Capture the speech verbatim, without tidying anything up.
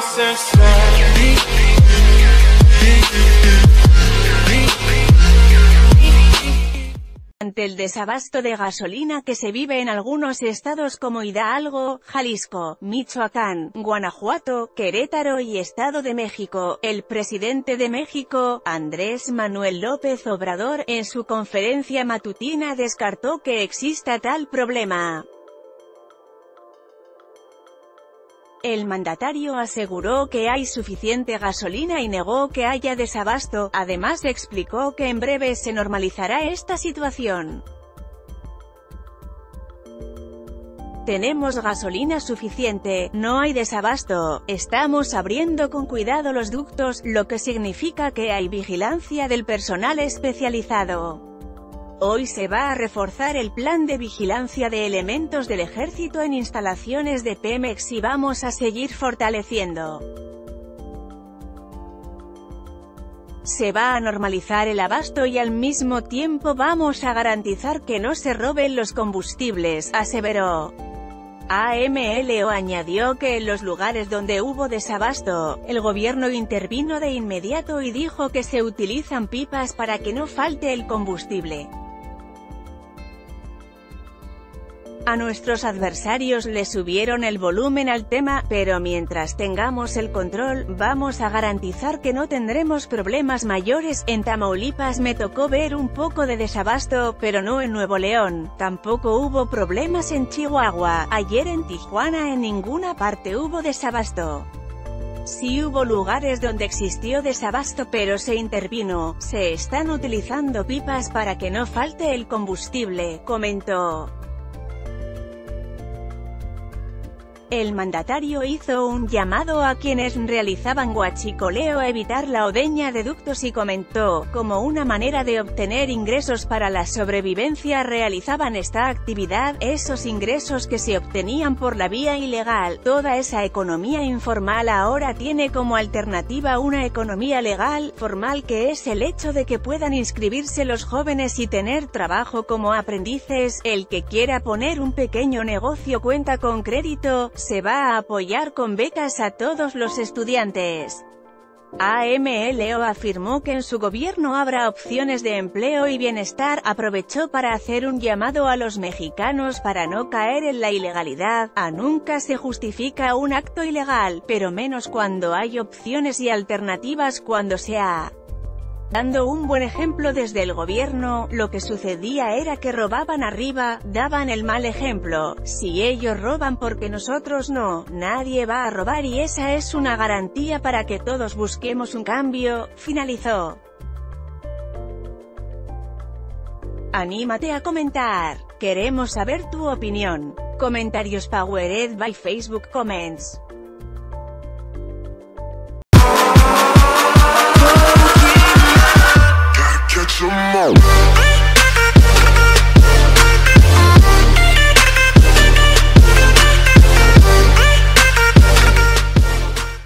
Ante el desabasto de gasolina que se vive en algunos estados como Hidalgo, Jalisco, Michoacán, Guanajuato, Querétaro y Estado de México, el presidente de México, Andrés Manuel López Obrador, en su conferencia matutina descartó que exista tal problema. El mandatario aseguró que hay suficiente gasolina y negó que haya desabasto. Además explicó que en breve se normalizará esta situación. Tenemos gasolina suficiente, no hay desabasto, estamos abriendo con cuidado los ductos, lo que significa que hay vigilancia del personal especializado. Hoy se va a reforzar el plan de vigilancia de elementos del ejército en instalaciones de Pemex y vamos a seguir fortaleciendo. Se va a normalizar el abasto y al mismo tiempo vamos a garantizar que no se roben los combustibles, aseveró. AMLO añadió que en los lugares donde hubo desabasto, el gobierno intervino de inmediato y dijo que se utilizan pipas para que no falte el combustible. A nuestros adversarios le subieron el volumen al tema, pero mientras tengamos el control, vamos a garantizar que no tendremos problemas mayores. En Tamaulipas me tocó ver un poco de desabasto, pero no en Nuevo León. Tampoco hubo problemas en Chihuahua. Ayer en Tijuana en ninguna parte hubo desabasto. Sí hubo lugares donde existió desabasto pero se intervino. Se están utilizando pipas para que no falte el combustible, comentó. El mandatario hizo un llamado a quienes realizaban huachicoleo a evitar la ordeña de ductos y comentó, como una manera de obtener ingresos para la sobrevivencia realizaban esta actividad, esos ingresos que se obtenían por la vía ilegal, toda esa economía informal ahora tiene como alternativa una economía legal, formal que es el hecho de que puedan inscribirse los jóvenes y tener trabajo como aprendices, el que quiera poner un pequeño negocio cuenta con crédito, se va a apoyar con becas a todos los estudiantes. AMLO afirmó que en su gobierno habrá opciones de empleo y bienestar. Aprovechó para hacer un llamado a los mexicanos para no caer en la ilegalidad. A nunca se justifica un acto ilegal, pero menos cuando hay opciones y alternativas cuando se ha dando un buen ejemplo desde el gobierno. Lo que sucedía era que robaban arriba, daban el mal ejemplo. Si ellos roban porque nosotros no, nadie va a robar y esa es una garantía para que todos busquemos un cambio, finalizó. Anímate a comentar. Queremos saber tu opinión. Comentarios powered by Facebook Comments. Catch 'em all.